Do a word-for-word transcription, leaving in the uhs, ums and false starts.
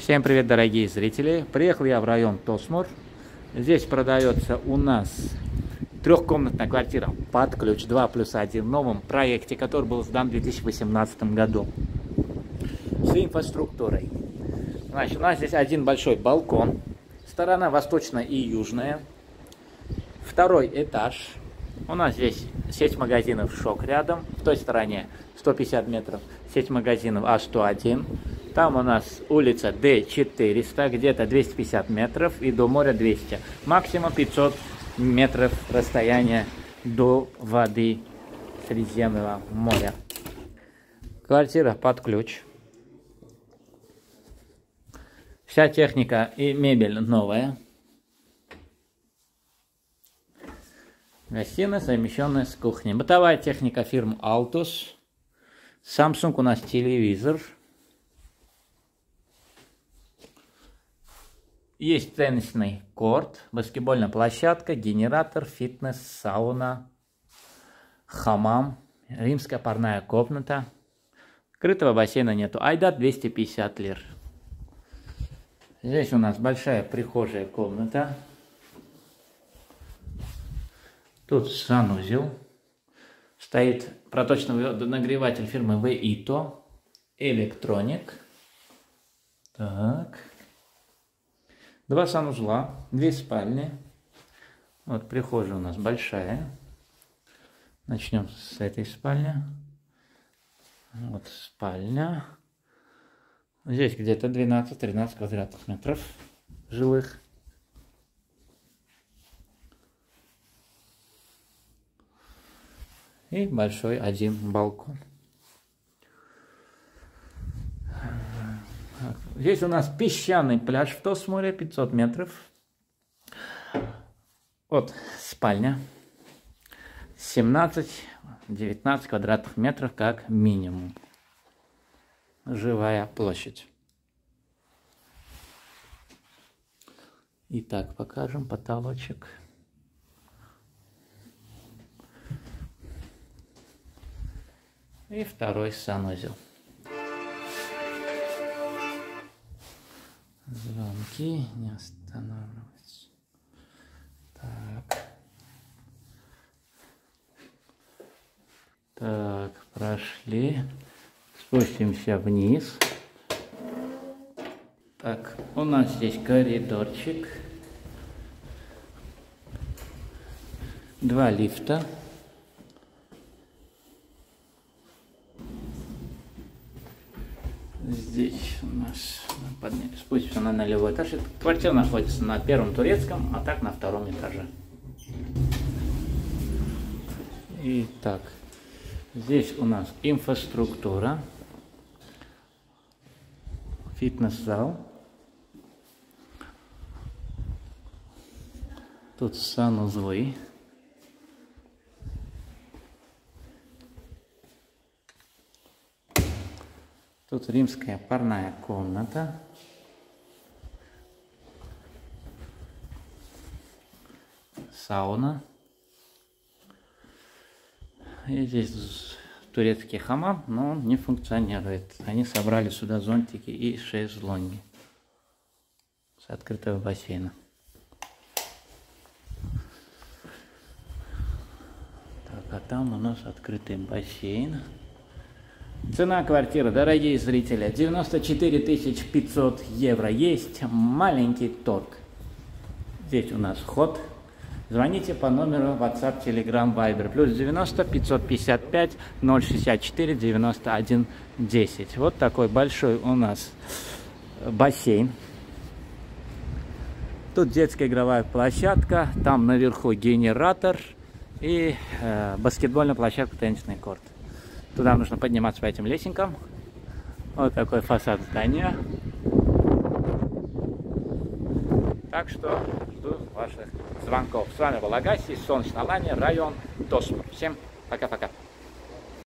Всем привет, дорогие зрители! Приехал я в район Тосмур. Здесь продается у нас трехкомнатная квартира под ключ два плюс один в новом проекте, который был сдан в две тысячи восемнадцатом году. С инфраструктурой. Значит, у нас здесь один большой балкон. Сторона восточная и южная. Второй этаж. У нас здесь сеть магазинов «Шок» рядом. В той стороне сто пятьдесят метров. Сеть магазинов А сто один. Там у нас улица Д четыреста, где-то двести пятьдесят метров, и до моря двести. Максимум пятьсот метров расстояния до воды Средиземного моря. Квартира под ключ. Вся техника и мебель новая. Гостиная, совмещенная с кухней. Бытовая техника фирмы Altus. Samsung у нас телевизор. Есть теннисный корт, баскетбольная площадка, генератор, фитнес, сауна, хамам, римская парная комната. Крытого бассейна нету. Айдат двести пятьдесят лир. Здесь у нас большая прихожая комната. Тут санузел. Стоит проточный нагреватель фирмы Вито. Электроник. Так. Два санузла, две спальни. Вот прихожая у нас большая. Начнем с этой спальни. Вот спальня. Здесь где-то двенадцать-тринадцать квадратных метров жилых. И большой один балкон. Здесь у нас песчаный пляж в Тосмуре, пятьсот метров. Вот спальня. семнадцать-девятнадцать квадратных метров как минимум. Живая площадь. Итак, покажем потолочек. И второй санузел. Звонки не останавливаются. Так. Так, прошли. Спустимся вниз. Так, у нас здесь коридорчик. Два лифта. Здесь у нас спустимся на нулевой этаж. Квартира находится на первом турецком, а так на втором этаже. Итак, здесь у нас инфраструктура, фитнес-зал. Тут санузлы. Тут римская парная комната. Сауна. И здесь турецкий хамам, но он не функционирует. Они собрали сюда зонтики и шезлонги с открытого бассейна. Так, а там у нас открытый бассейн. Цена квартиры, дорогие зрители, девяносто четыре тысячи пятьсот евро. Есть маленький торг. Здесь у нас вход. Звоните по номеру WhatsApp, Telegram, Viber. Плюс девяносто пятьсот пятьдесят пять ноль шестьдесят четыре девяносто один десять. Вот такой большой у нас бассейн. Тут детская игровая площадка. Там наверху генератор. И э, баскетбольная площадка, теннисный корт. Туда нужно подниматься по этим лесенкам. Вот такой фасад здания. Так что жду ваших звонков. С вами был Агаси, Солнечная Лани, район Тосмур. Всем пока-пока.